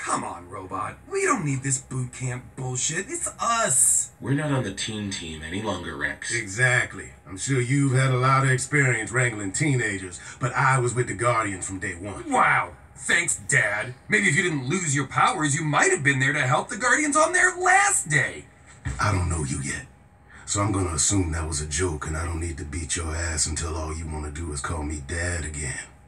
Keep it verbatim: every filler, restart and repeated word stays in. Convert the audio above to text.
Come on, Robot. We don't need this boot camp bullshit. It's us. We're not on the teen team any longer, Rex. Exactly. I'm sure you've had a lot of experience wrangling teenagers, but I was with the Guardians from day one. Wow. Thanks, Dad. Maybe if you didn't lose your powers, you might have been there to help the Guardians on their last day. I don't know you yet, so I'm gonna assume that was a joke and I don't need to beat your ass until all you want to do is call me Dad again.